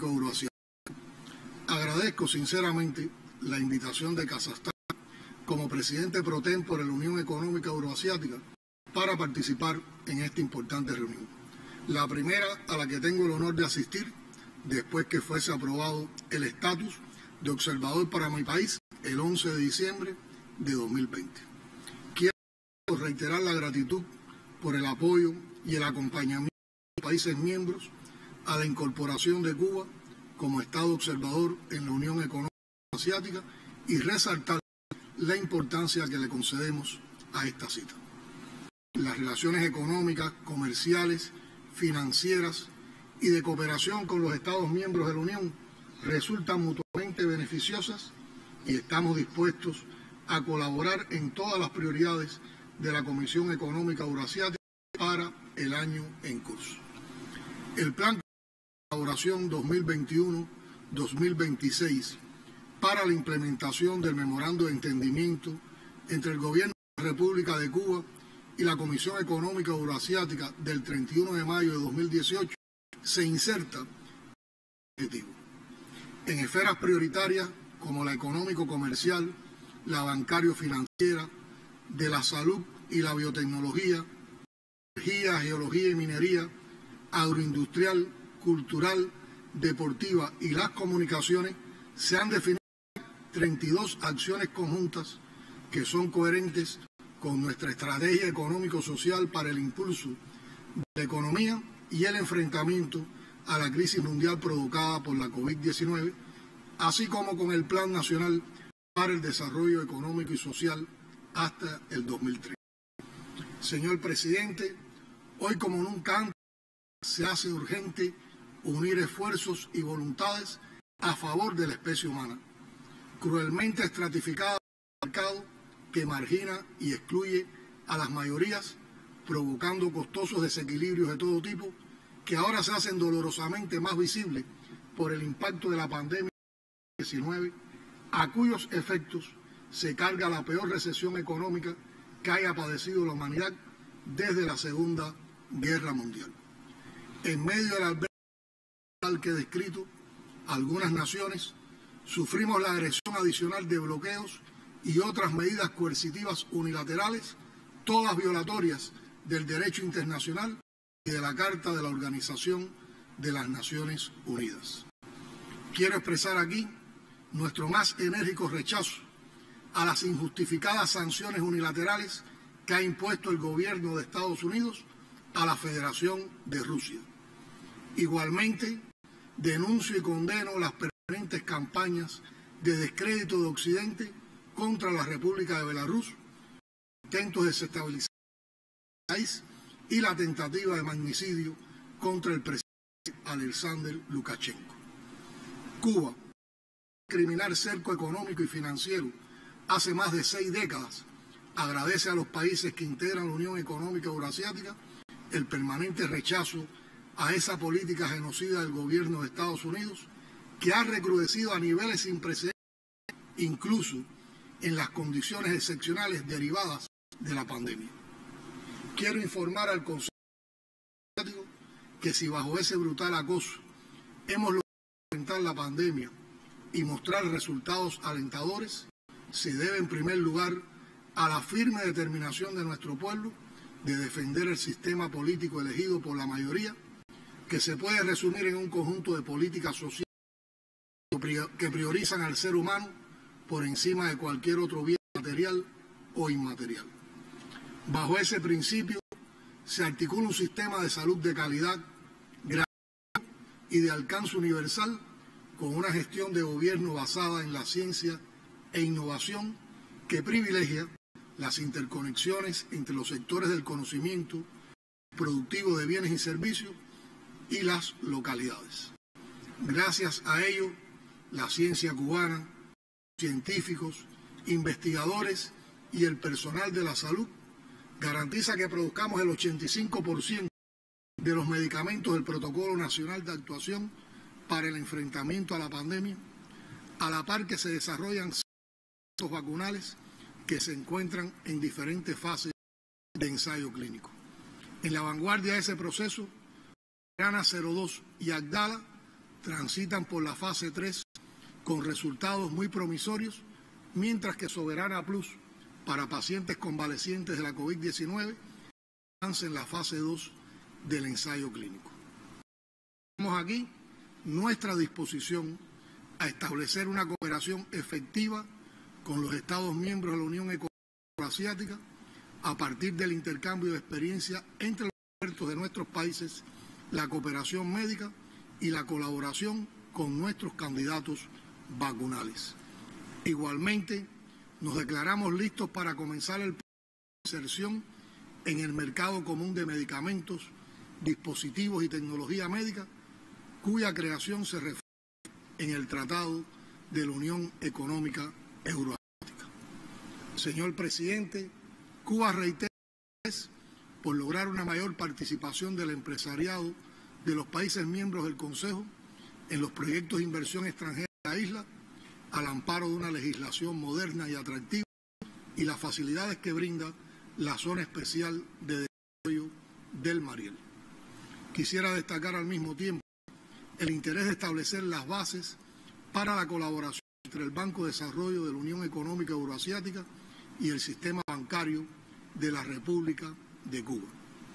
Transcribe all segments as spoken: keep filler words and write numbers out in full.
Económico Euroasiático. Agradezco sinceramente la invitación de Kazajstán como presidente pro tempore de la Unión Económica Euroasiática para participar en esta importante reunión. La primera a la que tengo el honor de asistir después que fuese aprobado el estatus de observador para mi país el once de diciembre de dos mil veinte. Quiero reiterar la gratitud por el apoyo y el acompañamiento de los países miembros a la incorporación de Cuba como Estado observador en la Unión Económica Asiática y resaltar la importancia que le concedemos a esta cita. Las relaciones económicas, comerciales, financieras y de cooperación con los Estados miembros de la Unión resultan mutuamente beneficiosas y estamos dispuestos a colaborar en todas las prioridades de la Comisión Económica Euroasiática para el año en curso. El Plan de Colaboración dos mil veintiuno a dos mil veintiséis para la implementación del Memorando de Entendimiento entre el Gobierno de la República de Cuba y la Comisión Económica Euroasiática del treinta y uno de mayo de dos mil dieciocho se inserta en el objetivo. En esferas prioritarias como la económico-comercial, la bancario-financiera, de la salud y la biotecnología, energía, geología y minería, agroindustrial, cultural, deportiva y las comunicaciones, se han definido treinta y dos acciones conjuntas que son coherentes con nuestra estrategia económico-social para el impulso de la economía y el enfrentamiento a la crisis mundial provocada por la COVID diecinueve, así como con el Plan Nacional para el Desarrollo Económico y Social hasta el dos mil treinta. Señor Presidente, hoy como nunca antes se hace urgente unir esfuerzos y voluntades a favor de la especie humana, cruelmente estratificada en un mercado que margina y excluye a las mayorías, provocando costosos desequilibrios de todo tipo que ahora se hacen dolorosamente más visibles por el impacto de la pandemia diecinueve, a cuyos efectos se carga la peor recesión económica que haya padecido la humanidad desde la Segunda Guerra Mundial. En medio del albergue que he descrito, algunas naciones sufrimos la agresión adicional de bloqueos y otras medidas coercitivas unilaterales, todas violatorias del derecho internacional y de la Carta de la Organización de las Naciones Unidas. Quiero expresar aquí nuestro más enérgico rechazo a las injustificadas sanciones unilaterales que ha impuesto el gobierno de Estados Unidos a la Federación de Rusia. Igualmente, denuncio y condeno las permanentes campañas de descrédito de Occidente contra la República de Belarus, intentos de desestabilizar el país y la tentativa de magnicidio contra el presidente Alexander Lukashenko. Cuba, criminal cerco económico y financiero hace más de seis décadas, agradece a los países que integran la Unión Económica Euroasiática el permanente rechazo a esa política genocida del gobierno de Estados Unidos, que ha recrudecido a niveles sin precedentes, incluso en las condiciones excepcionales derivadas de la pandemia. Quiero informar al Consejo Asiático que si bajo ese brutal acoso hemos logrado enfrentar la pandemia y mostrar resultados alentadores, se debe en primer lugar a la firme determinación de nuestro pueblo de defender el sistema político elegido por la mayoría, que se puede resumir en un conjunto de políticas sociales que priorizan al ser humano por encima de cualquier otro bien material o inmaterial. Bajo ese principio se articula un sistema de salud de calidad, gratuito y de alcance universal, con una gestión de gobierno basada en la ciencia e innovación que privilegia las interconexiones entre los sectores del conocimiento productivo de bienes y servicios y las localidades. Gracias a ello, la ciencia cubana, científicos, investigadores y el personal de la salud garantiza que produzcamos el ochenta y cinco por ciento de los medicamentos del Protocolo Nacional de Actuación para el enfrentamiento a la pandemia, a la par que se desarrollan centros vacunales que se encuentran en diferentes fases de ensayo clínico. En la vanguardia de ese proceso, Gana cero dos y Abdala transitan por la fase tres con resultados muy promisorios, mientras que Soberana Plus para pacientes convalecientes de la COVID diecinueve avanza en la fase dos del ensayo clínico. Tenemos aquí nuestra disposición a establecer una cooperación efectiva con los Estados miembros de la Unión Económica Euroasiática a partir del intercambio de experiencia entre los expertos de nuestros países, la cooperación médica y la colaboración con nuestros candidatos vacunales. Igualmente, nos declaramos listos para comenzar el proceso de inserción en el mercado común de medicamentos, dispositivos y tecnología médica, cuya creación se refiere en el Tratado de la Unión Económica Euroasiática. Señor presidente, Cuba reitera por lograr una mayor participación del empresariado de los países miembros del Consejo en los proyectos de inversión extranjera de la isla, al amparo de una legislación moderna y atractiva y las facilidades que brinda la Zona Especial de Desarrollo del Mariel. Quisiera destacar al mismo tiempo el interés de establecer las bases para la colaboración entre el Banco de Desarrollo de la Unión Económica Euroasiática y el sistema bancario de la República de Cuba.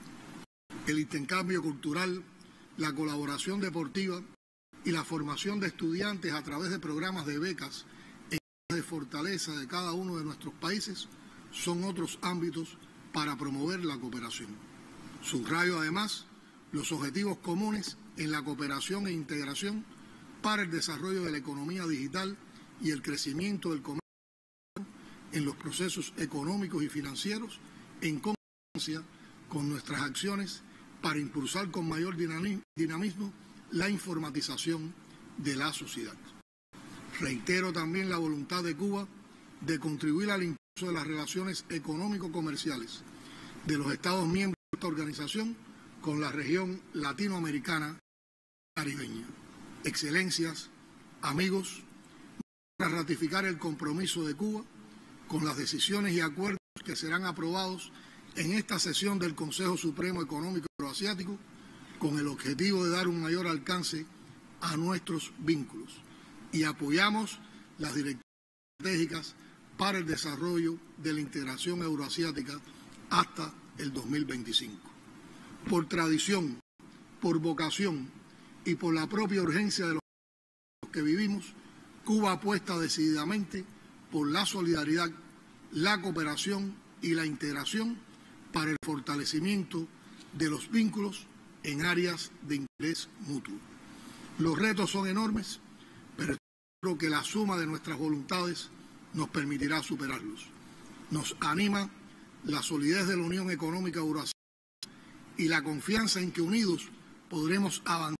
El intercambio cultural, la colaboración deportiva y la formación de estudiantes a través de programas de becas en áreas de fortaleza de cada uno de nuestros países son otros ámbitos para promover la cooperación. Subrayo además los objetivos comunes en la cooperación e integración para el desarrollo de la economía digital y el crecimiento del comercio en los procesos económicos y financieros en consonancia con nuestras acciones para impulsar con mayor dinamismo la informatización de la sociedad. Reitero también la voluntad de Cuba de contribuir al impulso de las relaciones económico-comerciales de los Estados miembros de esta organización con la región latinoamericana caribeña. Excelencias, amigos, para ratificar el compromiso de Cuba con las decisiones y acuerdos que serán aprobados en esta sesión del Consejo Supremo Económico Euroasiático con el objetivo de dar un mayor alcance a nuestros vínculos y apoyamos las directivas estratégicas para el desarrollo de la integración euroasiática hasta el dos mil veinticinco. Por tradición, por vocación y por la propia urgencia de los que vivimos, Cuba apuesta decididamente por la solidaridad, la cooperación y la integración para el fortalecimiento de los vínculos en áreas de interés mutuo. Los retos son enormes, pero creo que la suma de nuestras voluntades nos permitirá superarlos. Nos anima la solidez de la Unión Económica Euroasiática y la confianza en que unidos podremos avanzar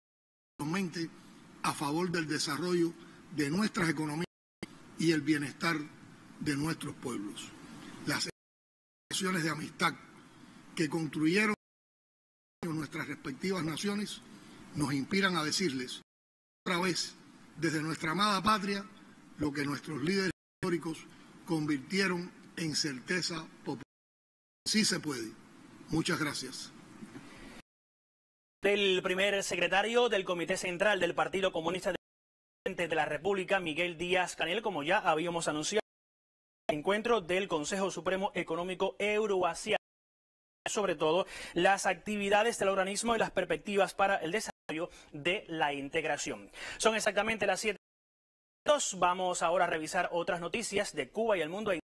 a favor del desarrollo de nuestras economías y el bienestar de nuestros pueblos. Las relaciones de amistad que construyeron nuestras respectivas naciones nos inspiran a decirles otra vez desde nuestra amada patria lo que nuestros líderes históricos convirtieron en certeza popular. Sí se puede. Muchas gracias. Del primer secretario del Comité Central del Partido Comunista de la República, Miguel Díaz-Canel, como ya habíamos anunciado, el encuentro del Consejo Supremo Económico Euroasiático, sobre todo las actividades del organismo y las perspectivas para el desarrollo de la integración. Son exactamente las siete. Vamos ahora a revisar otras noticias de Cuba y el mundo.